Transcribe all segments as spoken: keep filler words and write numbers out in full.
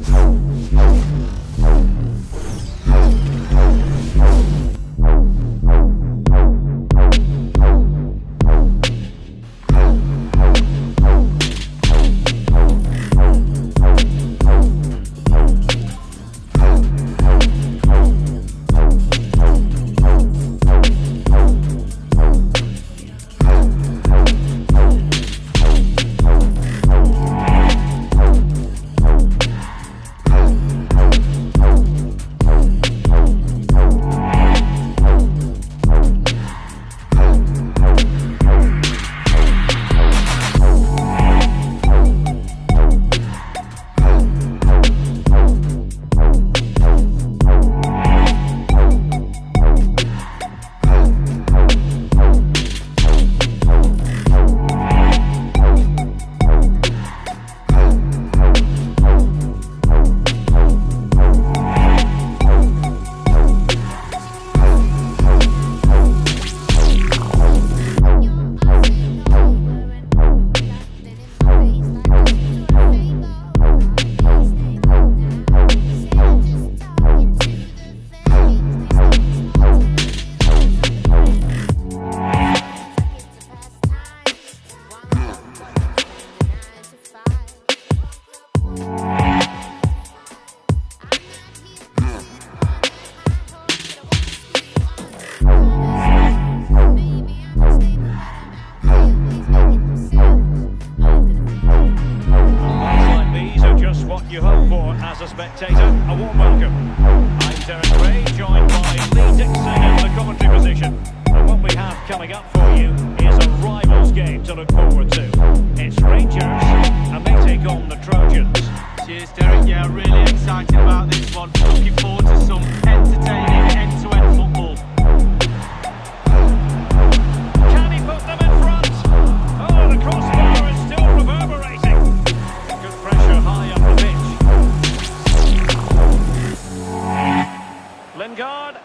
Lingard.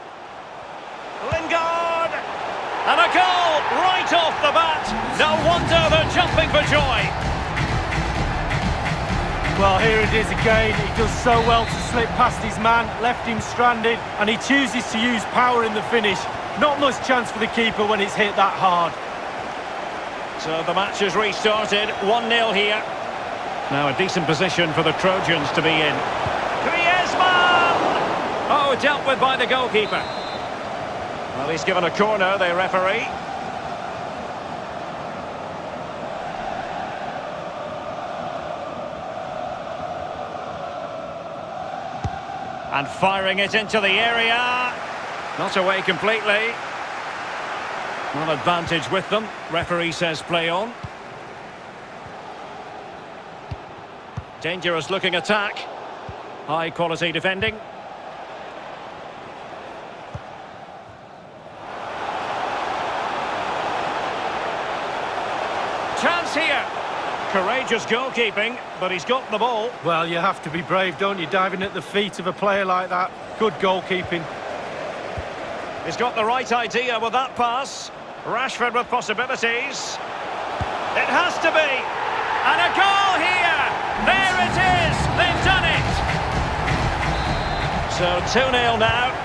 Lingard! And a goal right off the bat. No wonder they're jumping for joy. Well, here it is again. He does so well to slip past his man, left him stranded, and he chooses to use power in the finish. Not much chance for the keeper when it's hit that hard. So the match has restarted, one nil here. Now a decent position for the Trojans to be in. Griezmann! Oh, dealt with by the goalkeeper. Well, he's given a corner, the referee. And firing it into the area. Not away completely. One advantage with them. Referee says play on. Dangerous looking attack. High quality defending. Chance here. Courageous goalkeeping, but he's got the ball. Well, you have to be brave, don't you, diving at the feet of a player like that. Good goalkeeping. He's got the right idea with that pass. Rashford with possibilities. It has to be. And a goal here. There it is. They've done it. So two nil now.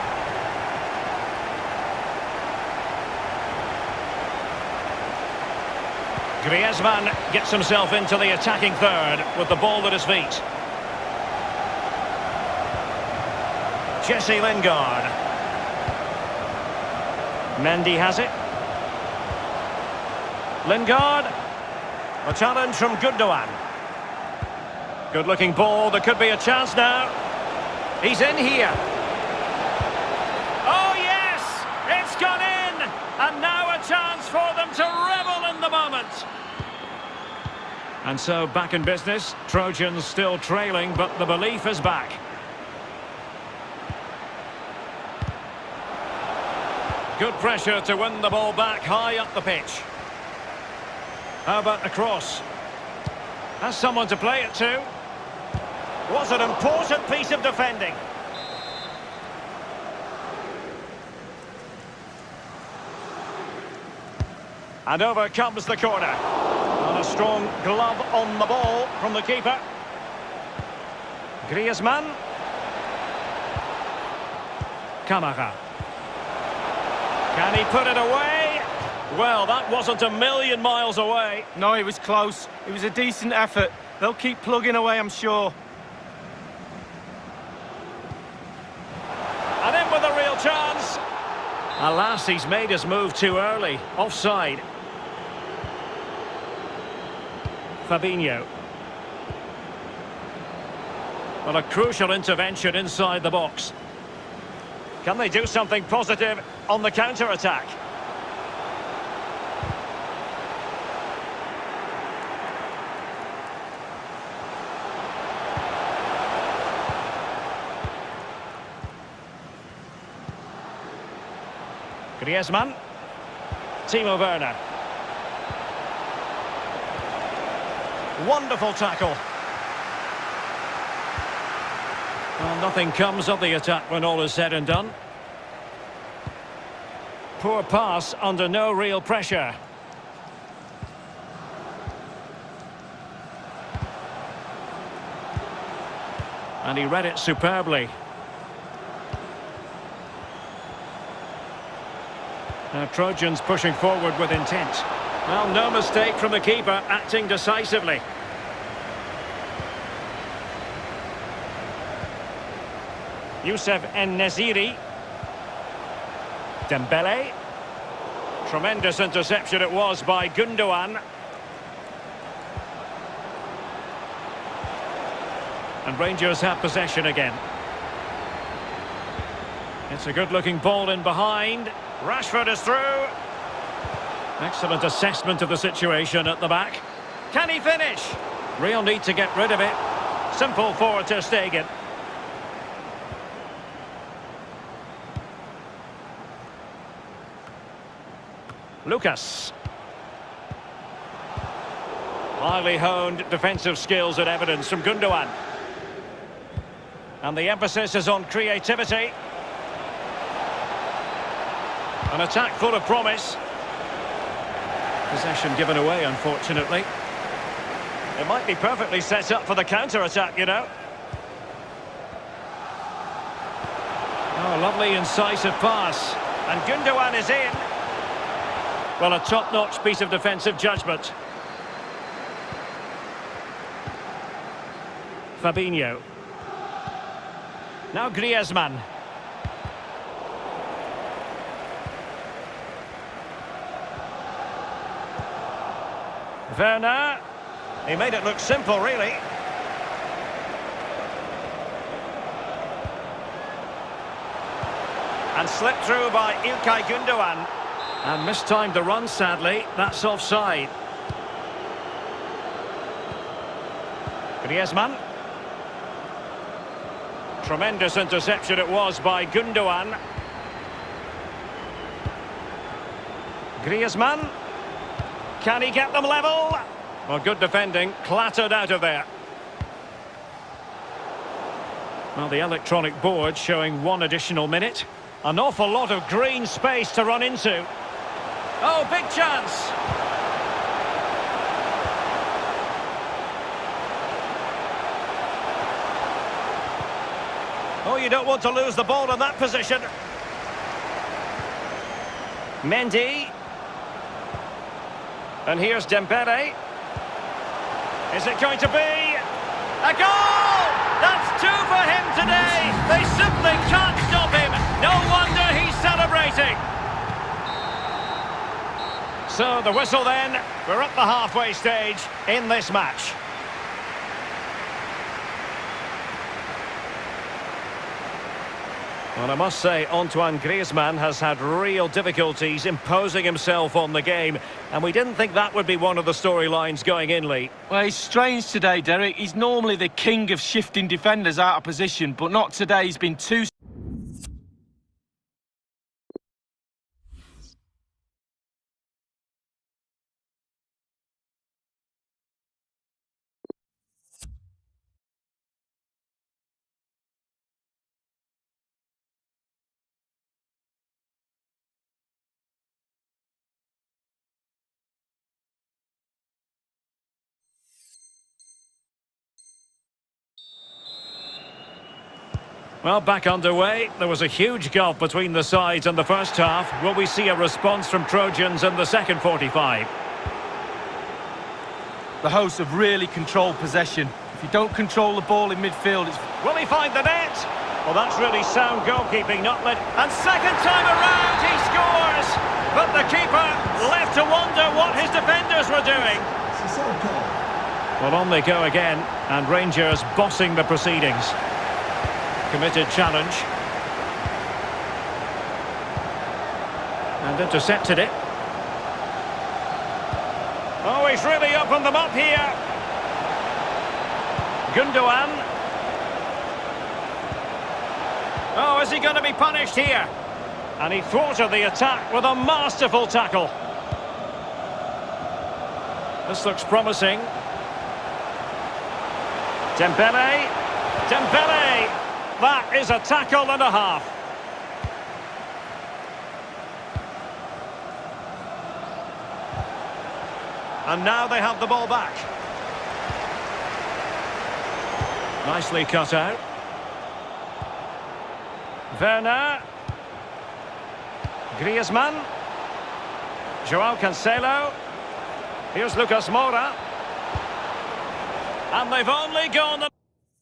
Griezmann gets himself into the attacking third with the ball at his feet. Jesse Lingard. Mendy has it. Lingard. A challenge from Gundogan. Good looking ball. There could be a chance now. He's in here. Oh yes! It's gone in! And now a chance for them to revel in the moment. And so back in business. Trojans still trailing, but the belief is back. Good pressure to win the ball back high up the pitch. How about the cross? Has someone to play it to. Was an important piece of defending. And over comes the corner. And a strong glove on the ball from the keeper. Griezmann. Camara. Can he put it away? Well, that wasn't a million miles away. No, it was close. It was a decent effort. They'll keep plugging away, I'm sure. And in with a real chance. Alas, he's made his move too early. Offside. Fabinho. Well, a crucial intervention inside the box. Can they do something positive on the counter-attack? Griezmann. Timo Werner. Wonderful tackle. Well, nothing comes of the attack when all is said and done. Poor pass under no real pressure. And he read it superbly. Now Trojans pushing forward with intent. Well, no mistake from the keeper, acting decisively. Youssef En-Nesyri. Dembele. Tremendous interception it was by Gundogan. And Rangers have possession again. It's a good-looking ball in behind. Rashford is through. Excellent assessment of the situation at the back. Can he finish? Real need to get rid of it. Simple for Ter Stegen. Lucas. Highly honed defensive skills and evidence from Gundogan. And the emphasis is on creativity. An attack full of promise. Possession given away, unfortunately. It might be perfectly set up for the counter-attack, you know. Oh, lovely incisive pass. And Gundogan is in. Well, a top-notch piece of defensive judgment. Fabinho. Now Griezmann. Werner. He made it look simple, really. And slipped through by İlkay Gundogan. And mistimed the run, sadly. That's offside. Griezmann. Tremendous interception it was by Gundogan. Griezmann. Can he get them level? Well, good defending, clattered out of there. Well, the electronic board showing one additional minute. An awful lot of green space to run into. Oh, big chance! Oh, you don't want to lose the ball in that position. Mendy. And here's Dembele. Is it going to be a goal? That's two for him today. They simply can't stop him. No wonder he's celebrating. So the whistle then. We're at the halfway stage in this match. Well, I must say, Antoine Griezmann has had real difficulties imposing himself on the game, and we didn't think that would be one of the storylines going in, Lee. Well, he's strange today, Derek. He's normally the king of shifting defenders out of position, but not today. He's been too... Well, back underway. There was a huge gulf between the sides in the first half. Will we see a response from Trojans in the second forty-five? The hosts have really controlled possession. If you don't control the ball in midfield, it's... Will he find the net? Well, that's really sound goalkeeping, not let... And second time around, he scores! But the keeper left to wonder what his defenders were doing. Well, on they go again, and Rangers bossing the proceedings. Committed challenge. And intercepted it. Oh, he's really opened them up here. Gundogan. Oh, is he going to be punished here? And he thwarted the attack with a masterful tackle. This looks promising. Dembele. Dembele. That is a tackle and a half. And now they have the ball back. Nicely cut out. Werner. Griezmann. Joao Cancelo. Here's Lucas Moura. And they've only gone... The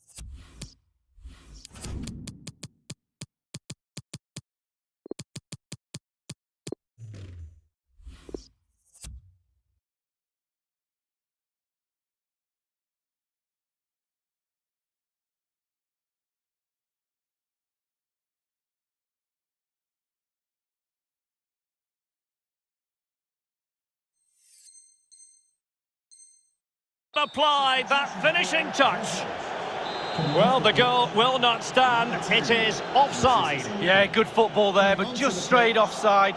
applied that finishing touch. Well, the goal will not stand. It is offside. Yeah, good football there, but just straight offside.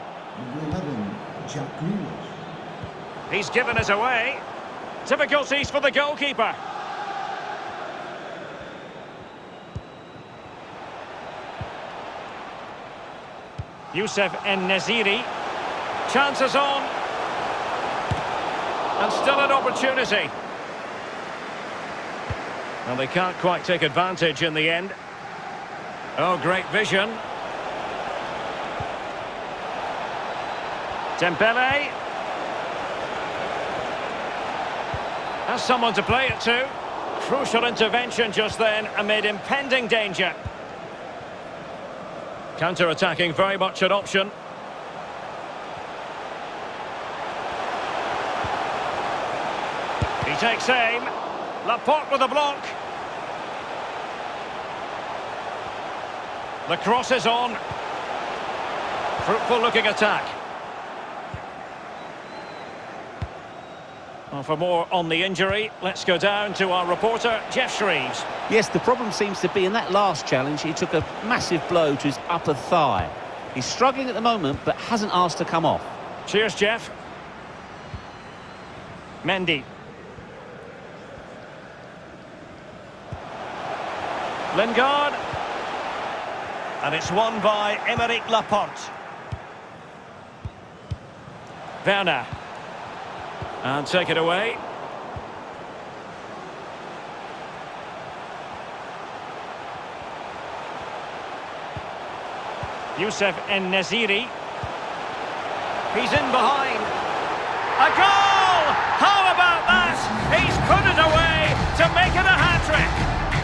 He's given it away. Difficulties for the goalkeeper. Youssef En-Nesyri. Chances on. And still an opportunity. Well, they can't quite take advantage in the end. Oh, great vision. Dembele. Has someone to play it to. Crucial intervention just then amid impending danger. Counter-attacking, very much an option. He takes aim. Laporte with a block. The cross is on. Fruitful looking attack. Well, for more on the injury, let's go down to our reporter, Jeff Shreves. Yes, the problem seems to be in that last challenge, he took a massive blow to his upper thigh. He's struggling at the moment, but hasn't asked to come off. Cheers, Jeff. Mendy. Lingard. And it's won by Aymeric Laporte. Werner. And take it away. Youssef En-Nesyri. He's in behind. A goal! How about that? He's put it away to make it a hat-trick.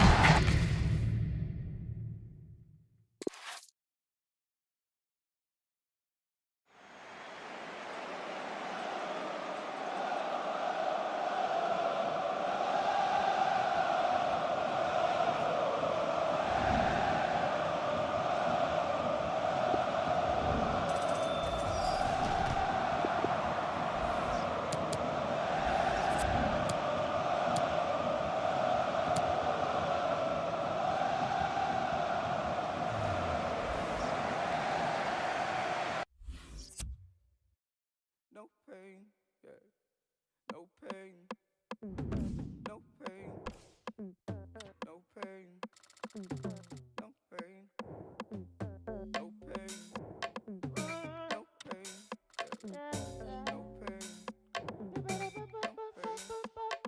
No pain, yeah. No pain. No pain. No pain. No pain. No pain. No pain. No pain.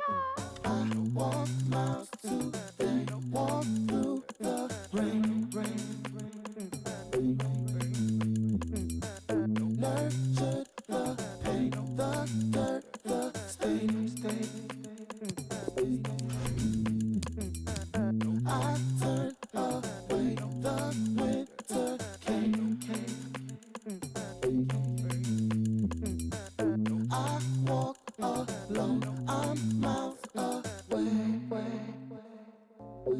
I walk miles today. Walk through the rain.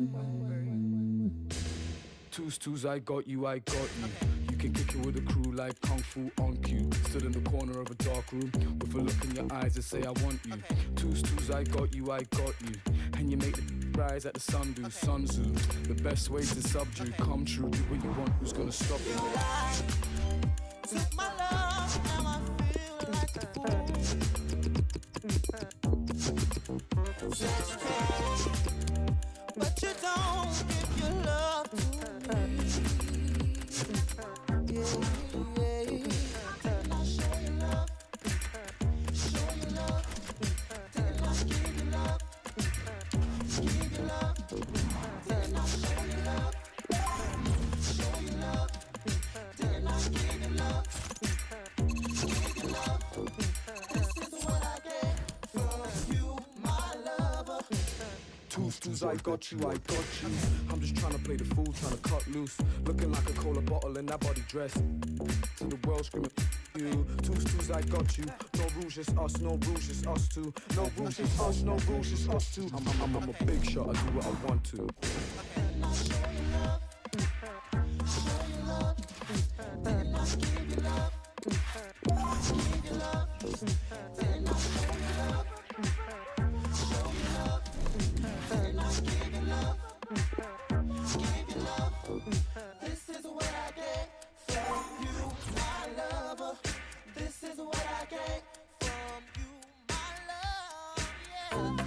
Twos, twos, I got you, I got you. You can kick it with a crew like Kung Fu on cue. Stood in the corner of a dark room with a look in your eyes that say I want you. Twos, twos, I got you, I got you. And you make the rise at the sun do, Sun Tzu. The best way to subdue, come true, do what you want, who's gonna stop you? Took my love, now I feel like a but you don't give your love to me. Yeah, yeah. Didn't I show you love? Show you love. Didn't I give you love? Give you love. Didn't I show you love? Show you love. Didn't I give you love? Give you love. This is what I get from you, my lover. Twos, twos, I got you, I got you. I'm just trying to play the fool, trying to cut loose. Looking like a cola bottle in that body dress. To the world screaming, you. Twos, twos, I got you. No rules, just us, no rules, just us two. No rules, just us, no rules, just us two. I'm, I'm, I'm, I'm a big shot, I do what I want to. Didn't I show you love? Show you love. Didn't I give you love? Give you love. Didn't I show you love? Show you love. Didn't I give you love? Give you love. This is what I get from you, my lover. This is what I get from you, my love. Yeah.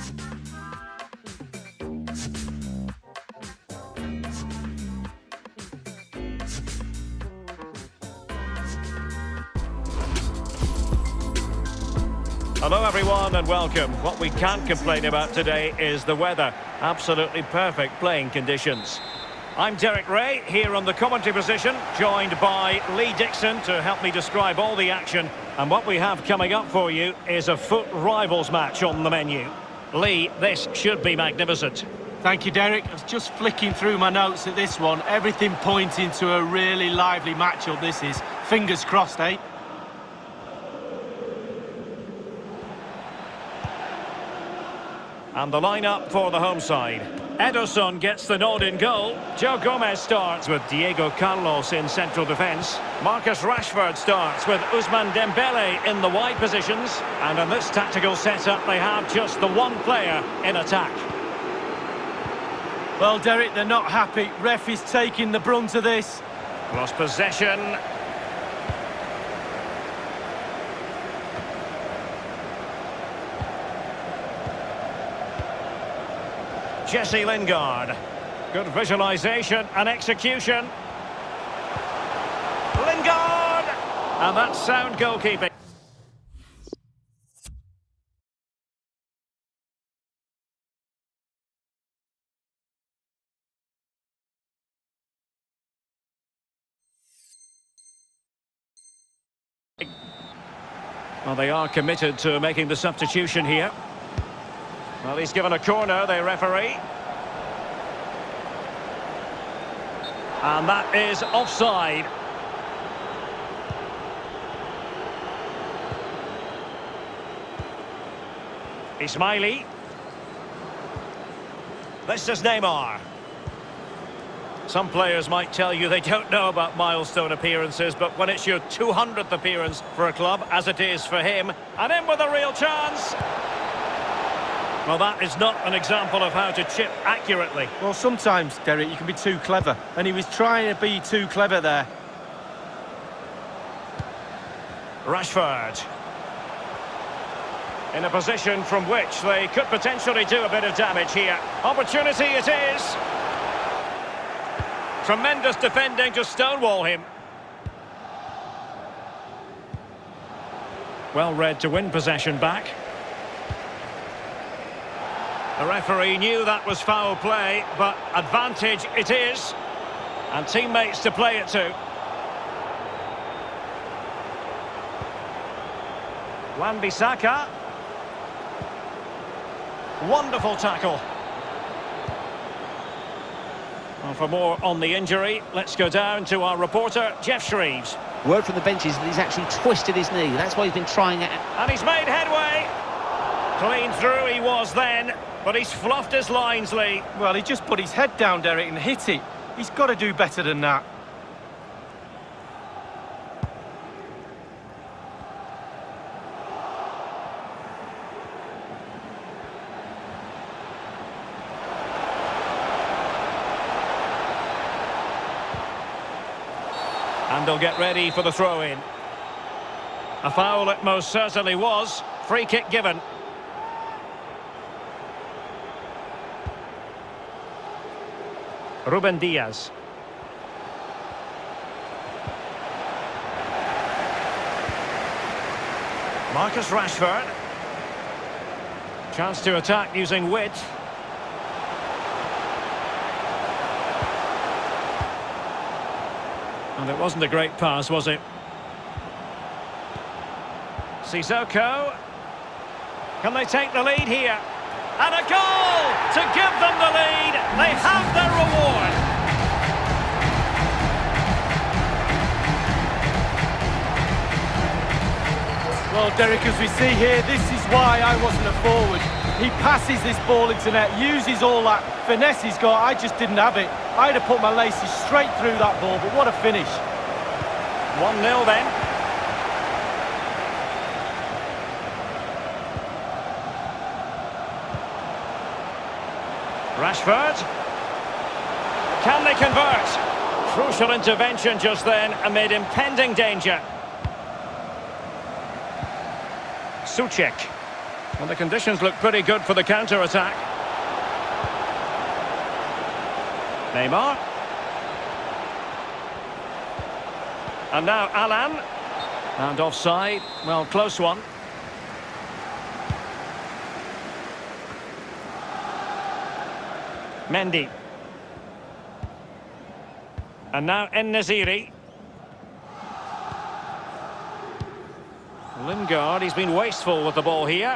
Hello everyone and welcome. What we can't complain about today is the weather. Absolutely perfect playing conditions. I'm Derek Ray, here on the commentary position, joined by Lee Dixon to help me describe all the action. And what we have coming up for you is a foot rivals match on the menu. Lee, this should be magnificent. Thank you, Derek. I was just flicking through my notes at this one. Everything pointing to a really lively matchup this is. Fingers crossed, eh? And the lineup for the home side. Ederson gets the nod in goal. Joe Gomez starts with Diego Carlos in central defence. Marcus Rashford starts with Ousmane Dembele in the wide positions. And in this tactical setup, they have just the one player in attack. Well, Derek, they're not happy. Ref is taking the brunt of this. Lost possession. Jesse Lingard. Good visualisation and execution. Lingard! And that's sound goalkeeping. Well, they are committed to making the substitution here. Well, he's given a corner, the referee. And that is offside. Ismaili. This is Neymar. Some players might tell you they don't know about milestone appearances, but when it's your two hundredth appearance for a club, as it is for him, and in with a real chance. Well, that is not an example of how to chip accurately. Well, sometimes, Derek, you can be too clever. And he was trying to be too clever there. Rashford. In a position from which they could potentially do a bit of damage here. Opportunity it is. Tremendous defending to stonewall him. Well read to win possession back. The referee knew that was foul play, but advantage it is. And teammates to play it to. Wan-Bissaka. Wonderful tackle. Well, for more on the injury, let's go down to our reporter, Jeff Shreves. Word from the benches that he's actually twisted his knee. That's why he's been trying it. And he's made headway. Clean through he was then, but but he's fluffed his lines, Lee. Well, he just put his head down, Derek, and hit it. He's got to do better than that. And they'll get ready for the throw-in. A foul it most certainly was. Free kick given. Ruben Diaz. Marcus Rashford. Chance to attack using width. And it wasn't a great pass, was it? Sissoko. Can they take the lead here? And a goal to give them the lead. They have their reward. Well, Derek, as we see here, this is why I wasn't a forward. He passes this ball into net, uses all that finesse he's got. I just didn't have it. I'd have put my laces straight through that ball, but what a finish. one nil then. Rashford. Can they convert? Crucial intervention just then amid impending danger. Suchek. Well, the conditions look pretty good for the counter-attack. Neymar. And now Alan. And offside. Well, close one. Mendy. And now En-Nesyri. Lingard, he's been wasteful with the ball here.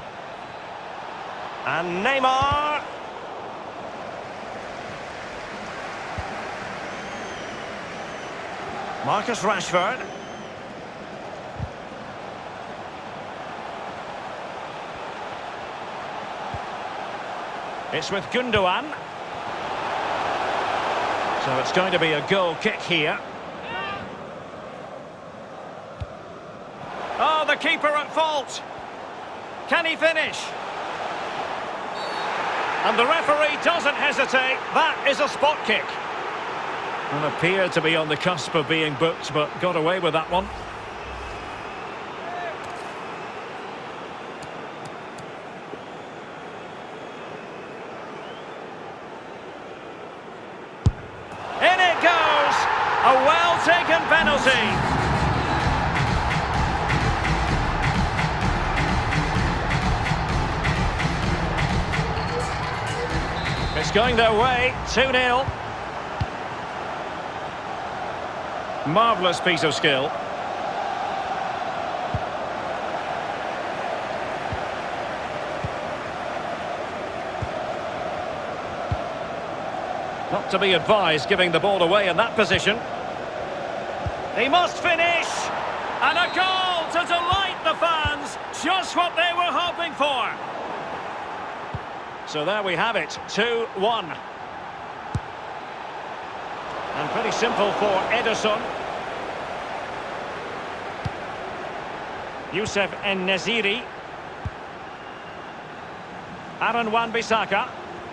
And Neymar. Marcus Rashford. It's with Gundogan. So it's going to be a goal kick here. Oh, the keeper at fault. Can he finish? And the referee doesn't hesitate. That is a spot kick. And appeared to be on the cusp of being booked, but got away with that one. In it goes! A well-taken penalty. It's going their way, two nil. Marvellous piece of skill. Not to be advised giving the ball away in that position. He must finish! And a goal to delight the fans! Just what they were hoping for! So there we have it, two one. And pretty simple for Ederson. Youssef En-Nesyri. Aaron Wan-Bissaka.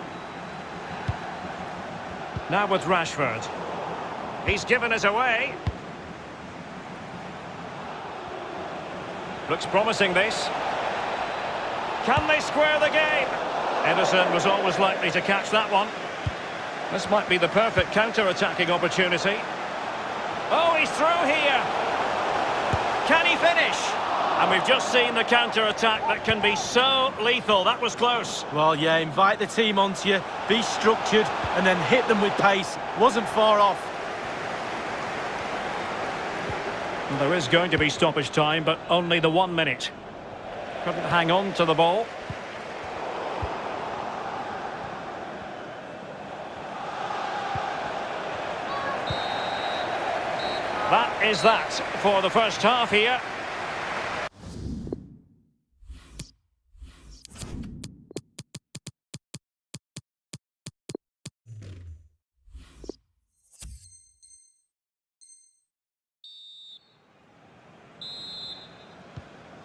Now with Rashford. He's given us away. Looks promising, this. Can they square the game? Ederson was always likely to catch that one. This might be the perfect counter-attacking opportunity. Oh, he's through here. Can he finish? And we've just seen the counter-attack that can be so lethal. That was close. Well, yeah, invite the team onto you, be structured, and then hit them with pace. Wasn't far off. And there is going to be stoppage time, but only the one minute. Couldn't hang on to the ball. That is that for the first half here.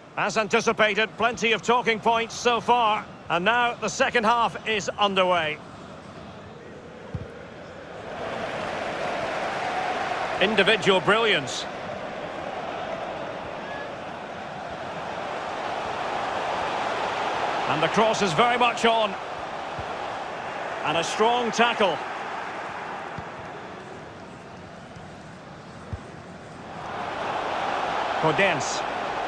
As anticipated, plenty of talking points so far. And now the second half is underway. Individual brilliance. And the cross is very much on. And a strong tackle. Podence.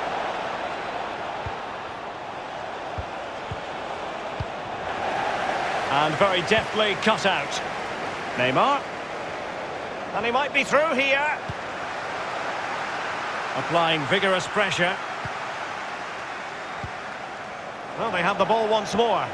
And very deftly cut out. Neymar. And he might be through here. Applying vigorous pressure. Well, they have the ball once more.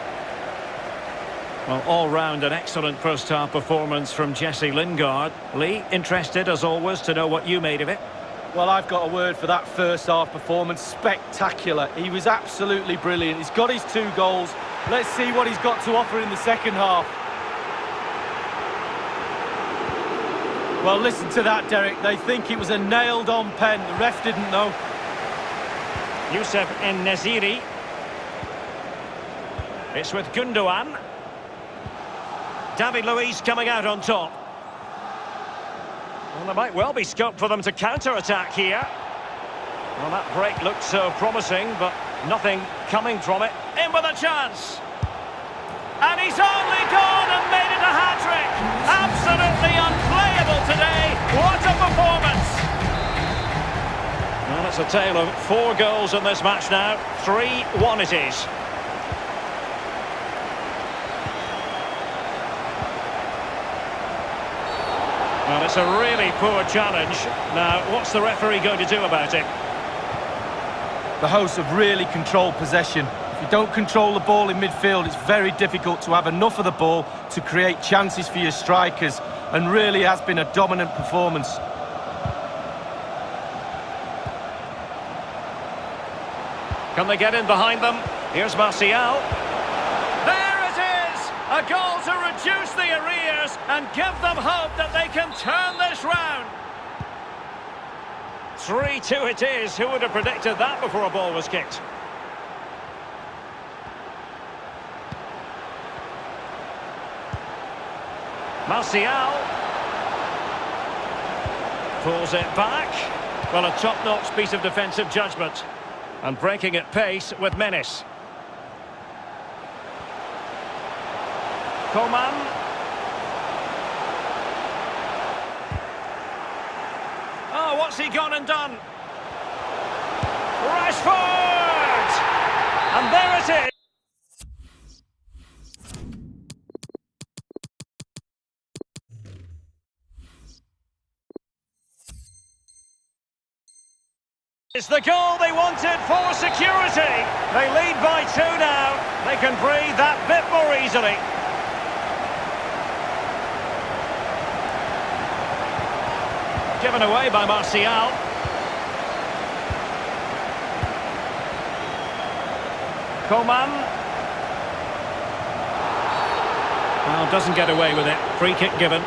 Well, all round an excellent first half performance from Jesse Lingard. Lee, interested as always to know what you made of it. Well, I've got a word for that first half performance. Spectacular. He was absolutely brilliant. He's got his two goals. Let's see what he's got to offer in the second half. Well, listen to that, Derek. They think it was a nailed-on pen. The ref didn't know. Youssef En-Nesyri. It's with Gundogan. David Luiz coming out on top. Well, there might well be scope for them to counter-attack here. Well, that break looked so promising, but nothing coming from it. In with a chance. And he's only gone and made it a hat-trick. Absolutely unplayable today. What a performance. Well, it's a tale of four goals in this match now. three one it is. Well, it's a really poor challenge. Now, what's the referee going to do about it? The hosts have really controlled possession. If you don't control the ball in midfield, it's very difficult to have enough of the ball to create chances for your strikers, and really has been a dominant performance. Can they get in behind them? Here's Martial. There it is! A goal to reduce the arrears and give them hope that they can turn this round. three two it is. Who would have predicted that before a ball was kicked? Martial. Pulls it back. Well, a top-notch piece of defensive judgment. And breaking at pace with menace. Coman. Oh, what's he gone and done? Rashford! And there it is. It's the goal they wanted for security. They lead by two now. They can breathe that bit more easily. Given away by Martial. Coman. Well, doesn't get away with it. Free kick given.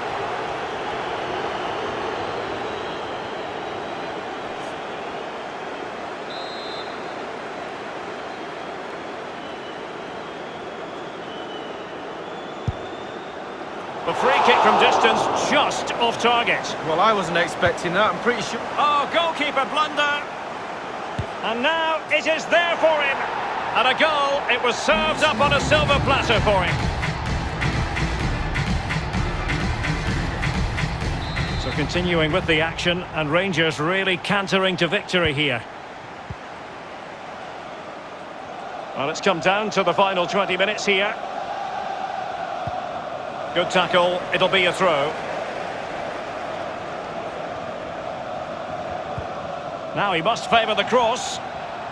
The free kick from distance just off target. Well, I wasn't expecting that. I'm pretty sure... Oh, goalkeeper blunder. And now it is there for him. And a goal. It was served up on a silver platter for him. So continuing with the action, and Rangers really cantering to victory here. Well, it's come down to the final twenty minutes here. Good tackle, it'll be a throw. Now he must favour the cross.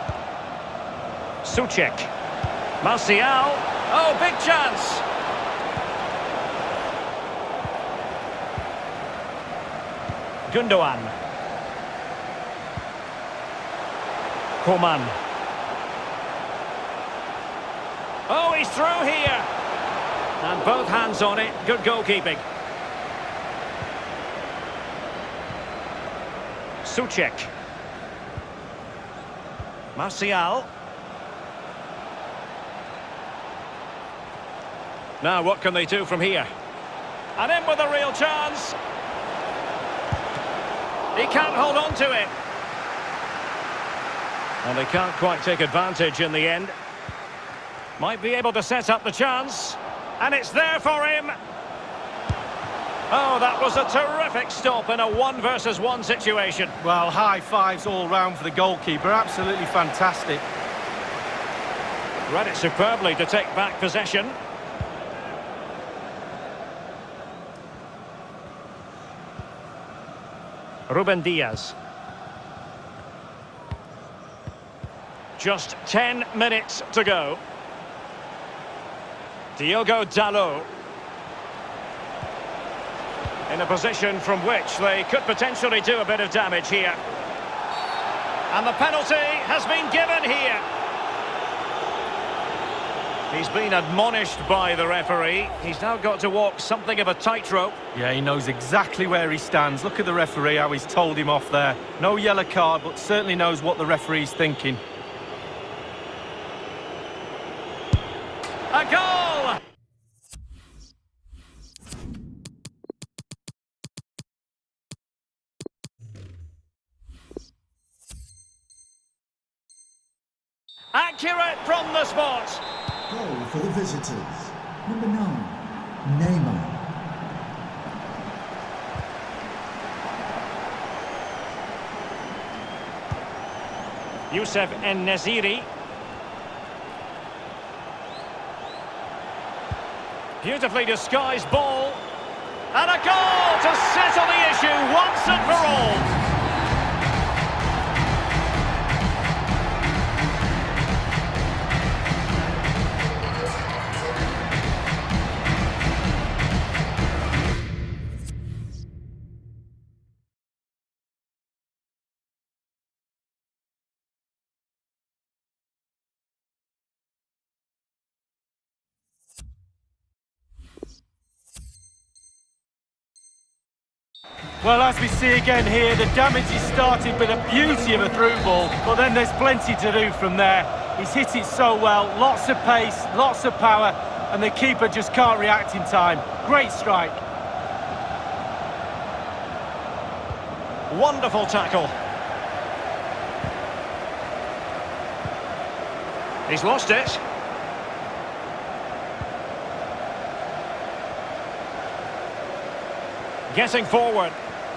Souček. Martial. Oh, big chance. Gundogan. Coman. Oh, he's through here. And both hands on it. Good goalkeeping. Souček. Martial. Now what can they do from here? And in with a real chance. He can't hold on to it. And they can't quite take advantage in the end. Might be able to set up the chance. And it's there for him. Oh, that was a terrific stop in a one versus one situation. Well, high fives all round for the goalkeeper. Absolutely fantastic. Read it superbly to take back possession. Ruben Diaz. Just ten minutes to go. Diogo Dalot. In a position from which they could potentially do a bit of damage here. And the penalty has been given here. He's been admonished by the referee. He's now got to walk something of a tightrope. Yeah, he knows exactly where he stands. Look at the referee, how he's told him off there. No yellow card, but certainly knows what the referee's thinking. A goal! Accurate from the spot. Goal for the visitors. Number nine, Neymar. Youssef En-Nesyri. Beautifully disguised ball. And a goal to settle the issue once and for all. Well, as we see again here, the damage is started with a beauty of a through ball, but then there's plenty to do from there. He's hit it so well, lots of pace, lots of power, and the keeper just can't react in time. Great strike. Wonderful tackle. He's lost it. Getting forward.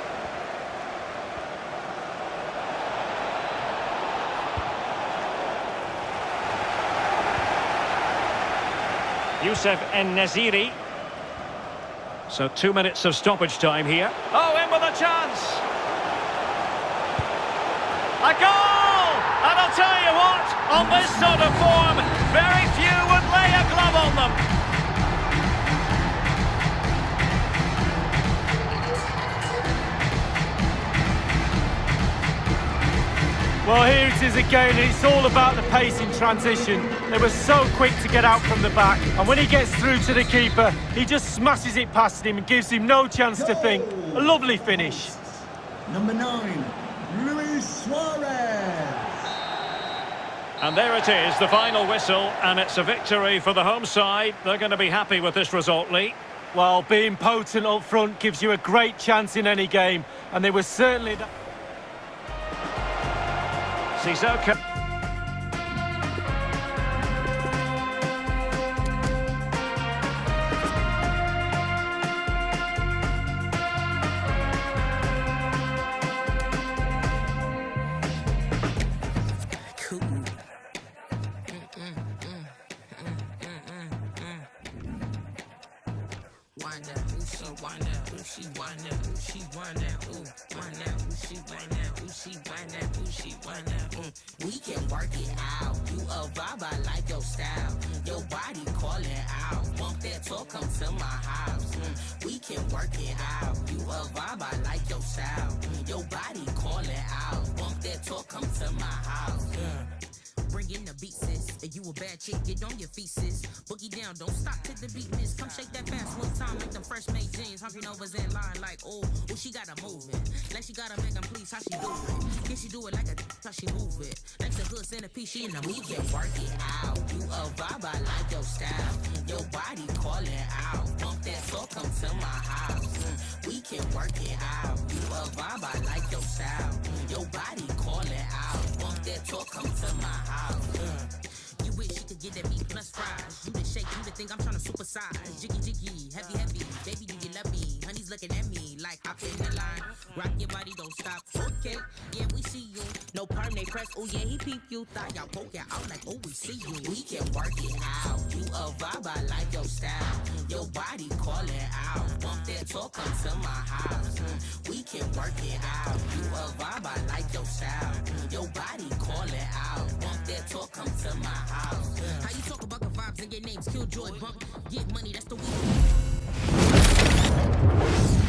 Youssef En-Nesyri. So two minutes of stoppage time here. Oh, in with a chance. A goal! And I'll tell you what, on this sort of form, very few would lay a glove on them. Well, here it is again, and it's all about the pace in transition. They were so quick to get out from the back, and when he gets through to the keeper, he just smashes it past him and gives him no chance to think. A lovely finish. Number nine, Luis Suarez. And there it is, the final whistle, and it's a victory for the home side. They're going to be happy with this result, Lee. Well, being potent up front gives you a great chance in any game, and they were certainly... That Sissoko. Wind down, ooh, she wind down, ooh, she wind down, ooh, she wind down, ooh, wind down, ooh, she wind down, ooh, she wind down, ooh, she wind down, ooh. We can work it out. You a vibe, I like your style. Your body calling out. Want that talk, come to my house. Mm. We can work it out. You a vibe, I like your style. Your body calling out. Want that talk, come to my house. Yeah. Bring in the beat, sis. you a bad chick, get on your feet, sis. Boogie down, don't stop till the beat miss. Come shake that fast one time like the fresh made jeans. Humping overs in line like, oh, oh, she got a moving. Like she got a make 'em please, how she do it? Can she do it like a how she move it? Like the hood centerpiece, she in the we can work it out. You a vibe, I like your style. Your body calling out. Bump that so come to my house. We can work it out. You a vibe, I like your style. Your body calling out. Bump that talk, come to my house. Mm. You wish you could get that meat plus fries. You the shake, you the think I'm trying to supersize. Jiggy jiggy, heavy heavy. Baby, do you love me? Honey's looking at me like hop in the line. Rock your body, don't stop. Okay, yeah, we see you. No perm, they press. Oh yeah, he peep you. Thought y'all poke it out like, oh, we see you. We can work it out. You a vibe, I like your style. Your body calling out. Bump that talk, come to my house. We can work it out. You a vibe, I like your style. Your body calling out. Bump that talk, come to my house. How you talk about the vibes and your names? Killjoy, bump, get money, that's the week.